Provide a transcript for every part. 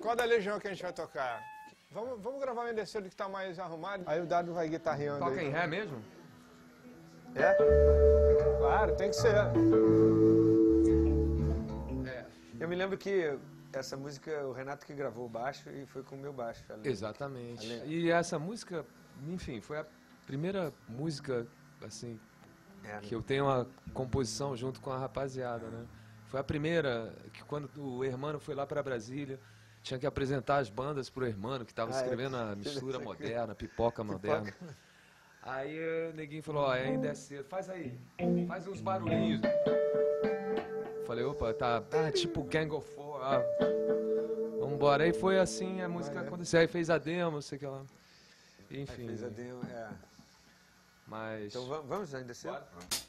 Qual da Legião que a gente vai tocar? Vamos gravar o Endeceiro que tá mais arrumado. Aí o Dado vai guitarreando. Toca aí. em ré mesmo? É? Claro, tem que ser. Eu me lembro que essa música, o Renato que gravou o baixo e foi com o meu baixo. Exatamente. E essa música, enfim, foi a primeira música, assim, que eu tenho uma composição junto com a rapaziada, né? Foi a primeira que quando o Hermano foi lá para Brasília, tinha que apresentar as bandas pro Hermano, que estava escrevendo a mistura moderna, pipoca moderna. Aí o neguinho falou, ó, ainda é cedo, faz aí, faz uns barulhinhos. Falei, opa, tá tipo Gang of Four, vambora. Aí foi assim, a música aconteceu, aí fez a demo, sei que lá. Enfim. Aí fez a demo, Mas... Então vamos ainda cedo?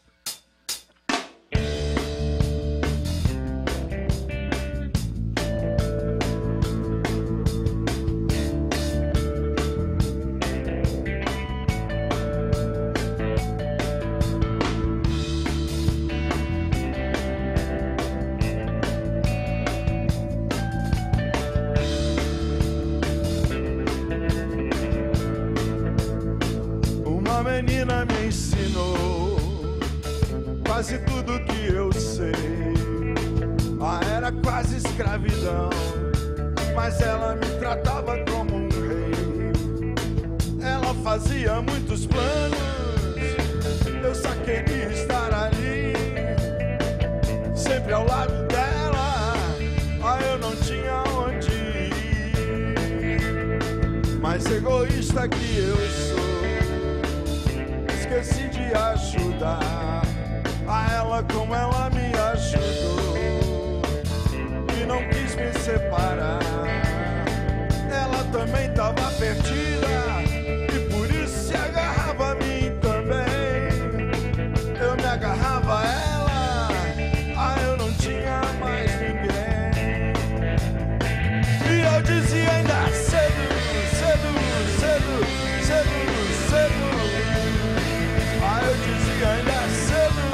Uma menina me ensinou quase tudo que eu sei. Era quase escravidão, mas ela me tratava como um rei. Ela fazia muitos planos, eu só queria estar ali, sempre ao lado dela. Eu não tinha onde ir, mas egoísta que eu sou, esqueci de ajudar a ela como ela me ajudou e não quis me separar. Ela também tava perdida e por isso se agarrava a mim também. Eu me agarrava a ela, eu não tinha mais ninguém. E eu dizia ainda cedo, cedo, cedo, cedo, cedo. Eu dizia ainda cedo.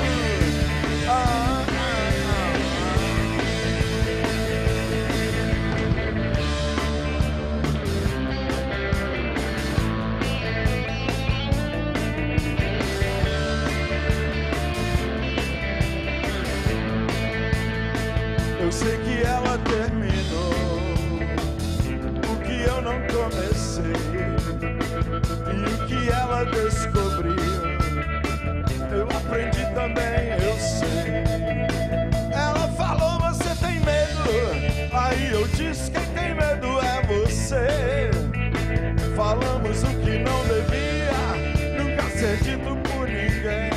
Eu sei que ela terminou o que eu não comecei e o que ela descobriu eu aprendi também, eu sei. Ela falou, você tem medo. Aí eu disse, quem tem medo é você. Falamos o que não devia nunca ser dito por ninguém.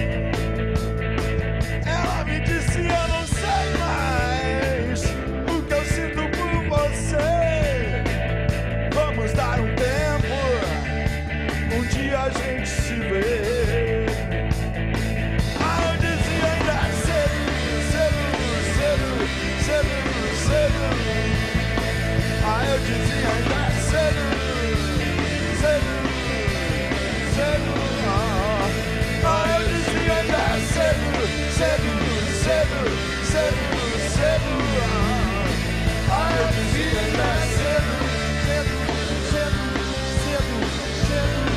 Ela me disse, eu não sei mais o que eu sinto por você. Vamos dar um tempo, um dia a gente se vê. Eu dizia ainda cedo, cedo, cedo. Eu dizia ainda cedo, cedo, cedo, cedo, cedo. Eu dizia ainda cedo, cedo, cedo, cedo, cedo.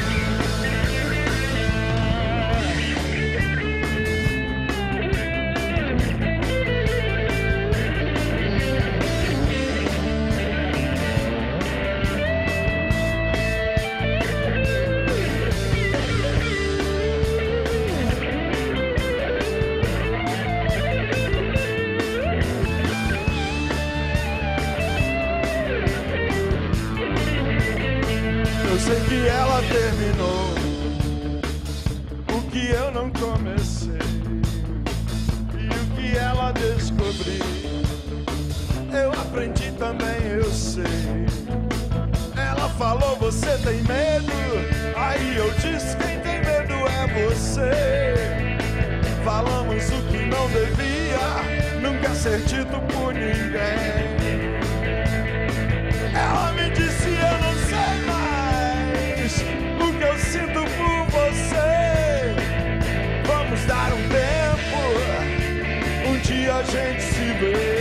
Eu sei que ela terminou o que eu não comecei e o que ela descobriu eu aprendi também, eu sei. Ela falou, você tem medo? Aí eu disse, quem tem medo é você. Falamos o que não devia nunca ser dito por ninguém. Ela me disse, eu não sei mais o que eu sinto por você. Vamos dar um tempo, um dia a gente se vê.